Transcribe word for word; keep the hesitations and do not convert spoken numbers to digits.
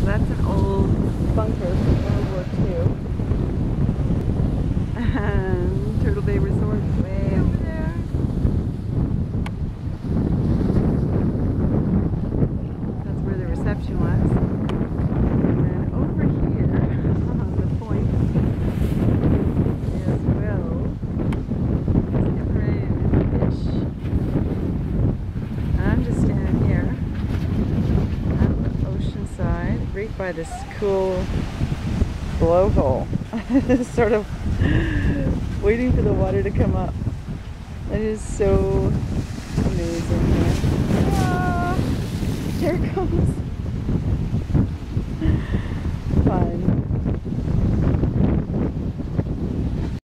that's an old bunker from World War Two. And Turtle Bay Resort is way over there. That's where the reception was. And then over here on the point as well is different fish. And I'm just standing here on the ocean side, right by this cool blowhole. Sort of waiting for the water to come up. That is so amazing here. Ah, here it comes. Fun.